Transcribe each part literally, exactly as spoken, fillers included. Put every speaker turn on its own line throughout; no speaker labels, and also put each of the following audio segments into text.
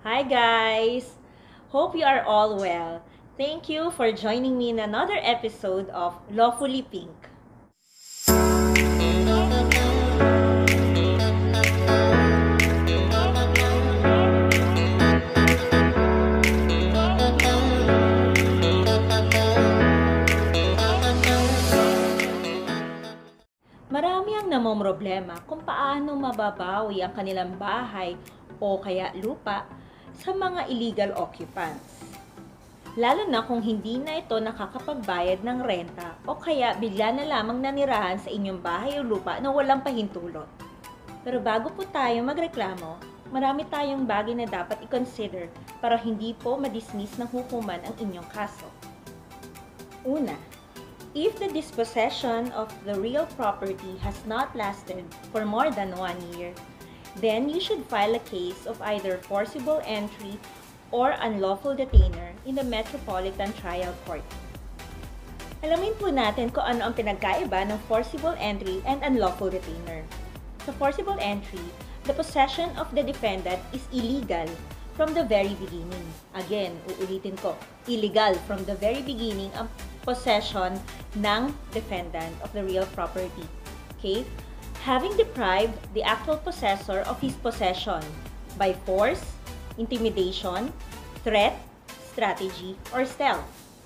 Hi guys! Hope you are all well. Thank you for joining me in another episode of Lawfully Pink. Marami ang namomroblema kung paano mababawi ang kanilang bahay o kaya lupa sa mga illegal occupants. Lalo na kung hindi na ito nakakapagbayad ng renta o kaya bigla na lamang nanirahan sa inyong bahay o lupa na walang pahintulot. Pero bago po tayo magreklamo, marami tayong bagay na dapat i-consider para hindi po madismiss ng hukuman ang inyong kaso. Una, if the dispossession of the real property has not lasted for more than one year, then you should file a case of either forcible entry or unlawful detainer in the Metropolitan Trial Court. Alamin po natin kung ano ang pinagkaiba ng forcible entry and unlawful detainer. Sa forcible entry, the possession of the defendant is illegal from the very beginning. Again, uulitin ko, illegal from the very beginning ang possession ng defendant of the real property. Okay? Having deprived the actual possessor of his possession by force, intimidation, threat, strategy, or stealth.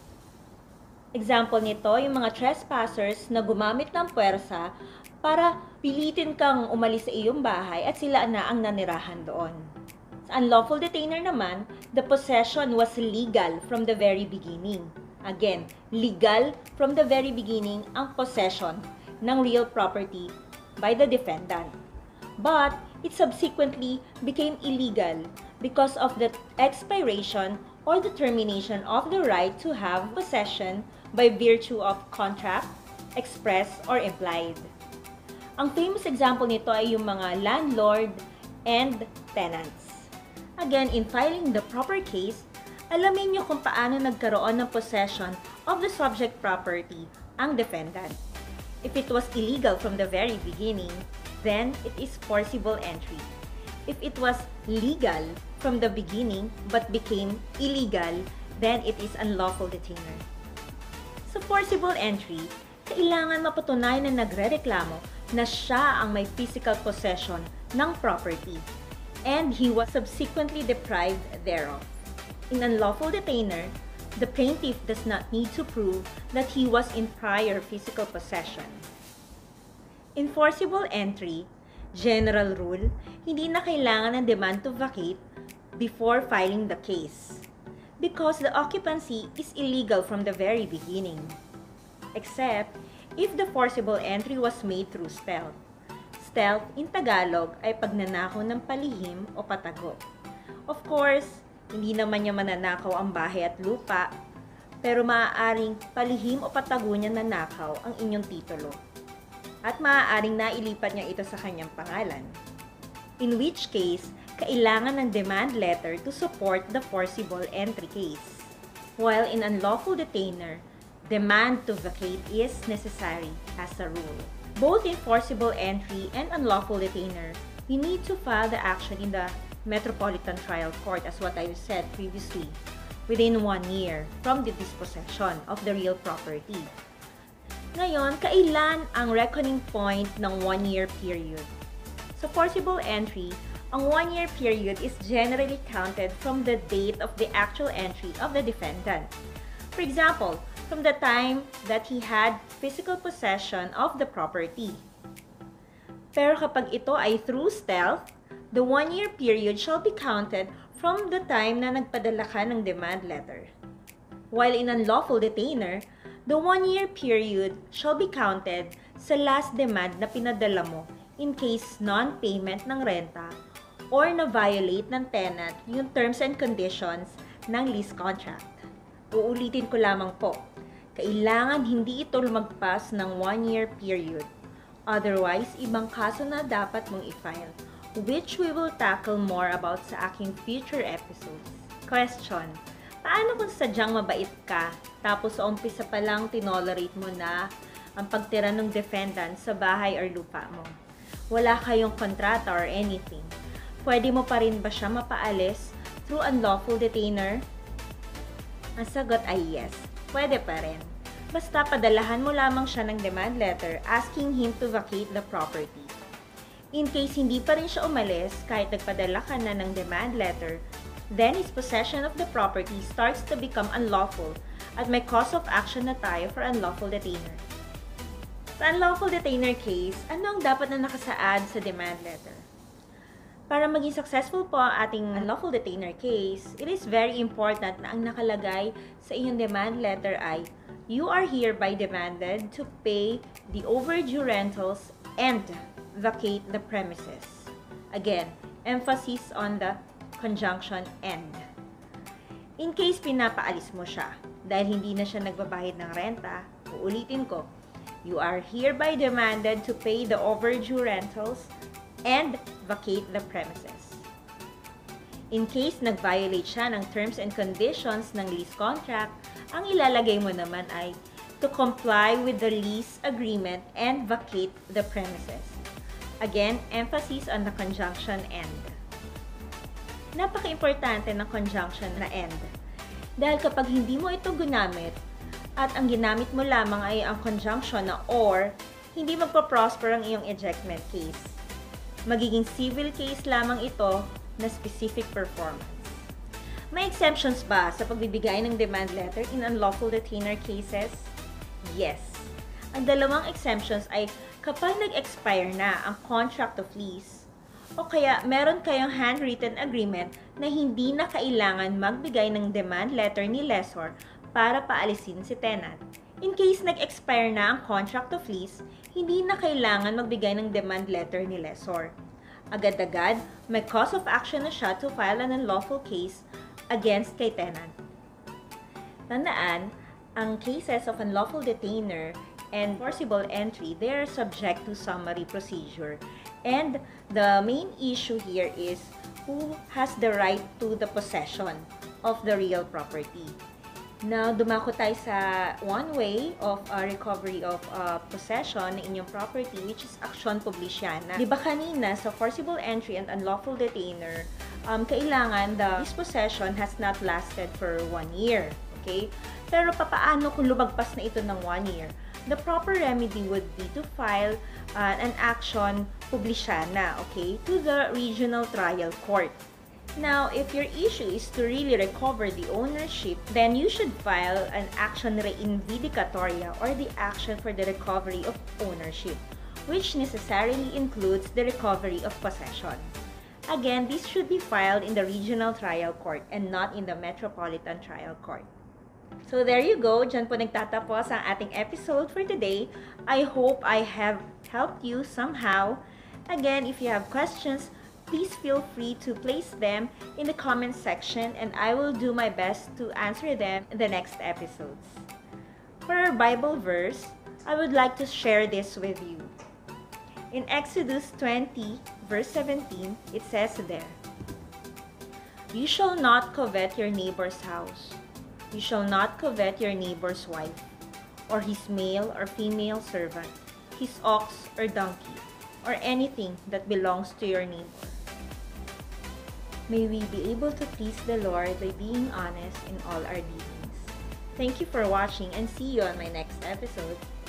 Example nito, yung mga trespassers na gumamit ng puwersa para pilitin kang umalis sa iyong bahay at sila na ang nanirahan doon. Sa unlawful detainer naman, the possession was legal from the very beginning. Again, legal from the very beginning ang possession ng real property by the defendant. But it subsequently became illegal because of the expiration or the termination of the right to have possession by virtue of contract, express or implied. Ang famous example nito ay yung mga landlord and tenants. Again, in filing the proper case, alamin nyo kung paano nagkaroon ng possession of the subject property ang defendant. If it was illegal from the very beginning, then it is forcible entry. If it was legal from the beginning but became illegal, then it is unlawful detainer. Sa forcible entry, kailangan mapatunayan na nagrereklamo na siya ang may physical possession ng property and he was subsequently deprived thereof. In unlawful detainer, the plaintiff does not need to prove that he was in prior physical possession. In forcible entry, general rule, hindi na kailangan ng demand to vacate before filing the case because the occupancy is illegal from the very beginning, except if the forcible entry was made through stealth. Stealth in Tagalog ay pagnanakaw ng palihim o patago. Of course, hindi naman niya mananakaw ang bahay at lupa, pero maaaring palihim o patago niya nanakaw ang inyong titulo. At maaaring nailipat niya ito sa kanyang pangalan. In which case, kailangan ng demand letter to support the forcible entry case. While in unlawful detainer, demand to vacate is necessary as a rule. Both in forcible entry and unlawful detainer, you need to file the action in the Metropolitan Trial Court, as what I said previously, within one year from the dispossession of the real property. Ngayon, kailan ang reckoning point ng one-year period? Sa forcible entry, ang one-year period is generally counted from the date of the actual entry of the defendant. For example, from the time that he had physical possession of the property. Pero kapag ito ay through stealth, the one-year period shall be counted from the time na nagpadala ka ng demand letter. While in unlawful detainer, the one-year period shall be counted sa last demand na pinadala mo in case non-payment ng renta or na-violate ng tenant yung terms and conditions ng lease contract. Uulitin ko lamang po, kailangan hindi ito lumagpas ng one-year period. Otherwise, ibang kaso na dapat mong i-file, which we will tackle more about sa aking future episodes. Question: paano kung sadyang mabait ka, tapos sa umpisa pa lang tinolerate mo na ang pagtira ng defendant sa bahay or lupa mo? Wala kayong kontrata or anything. Pwede mo pa rin ba siya mapaalis through unlawful detainer? Ang sagot ay yes, pwede pa rin. Basta padalahan mo lamang siya ng demand letter asking him to vacate the property. In case hindi pa rin siya umalis kahit nagpadala ka na ng demand letter, then his possession of the property starts to become unlawful at may cause of action na tayo for unlawful detainer. Sa unlawful detainer case, ano ang dapat na nakasaad sa demand letter? Para maging successful po ang ating unlawful detainer case, it is very important na ang nakalagay sa inyong demand letter ay, you are hereby demanded to pay the overdue rentals and vacate the premises. Again, emphasis on the conjunction and. In case pinapaalis mo siya dahil hindi na siya nagbabayad ng renta, uulitin ko, you are hereby demanded to pay the overdue rentals and vacate the premises. In case nag-violate siya ng terms and conditions ng lease contract, ang ilalagay mo naman ay to comply with the lease agreement and vacate the premises. Again, emphasis on the conjunction and. Napaka-importante ng conjunction na and. Dahil kapag hindi mo ito ginamit, at ang ginamit mo lamang ay ang conjunction na or, hindi magpa-prosper ang iyong ejectment case. Magiging civil case lamang ito na specific performance. May exemptions ba sa pagbibigay ng demand letter in unlawful detainer cases? Yes. Ang dalawang exemptions ay kapag nag-expire na ang contract of lease o kaya meron kayong handwritten agreement na hindi na kailangan magbigay ng demand letter ni lessor para paalisin si tenant. In case nag-expire na ang contract of lease, hindi na kailangan magbigay ng demand letter ni lessor. Agad-agad, may cause of action na siya to file an unlawful case against kay tenant. Tandaan, ang cases of unlawful detainer and forcible entry, they are subject to summary procedure. And the main issue here is who has the right to the possession of the real property. Now, dumako tayo sa one way of uh, recovery of uh, possession ng inyong property, which is action publiciana. Di ba kanina sa forcible entry and unlawful detainer, um, kailangan the dispossession has not lasted for one year. Okay? Pero papaano kung lumagpas na ito ng one year? The proper remedy would be to file uh, an action publiciana, okay, to the regional trial court. Now, if your issue is to really recover the ownership, then you should file an action reivindicatoria or the action for the recovery of ownership, which necessarily includes the recovery of possession. Again, this should be filed in the regional trial court and not in the metropolitan trial court. So there you go, dyan po nagtatapos ang ating episode for today. I hope I have helped you somehow. Again, if you have questions, please feel free to place them in the comment section and I will do my best to answer them in the next episodes. For our Bible verse, I would like to share this with you. In Exodus twenty, verse seventeen, it says there, "You shall not covet your neighbor's house. You shall not covet your neighbor's wife, or his male or female servant, his ox or donkey, or anything that belongs to your neighbor." May we be able to please the Lord by being honest in all our dealings. Thank you for watching and see you on my next episode.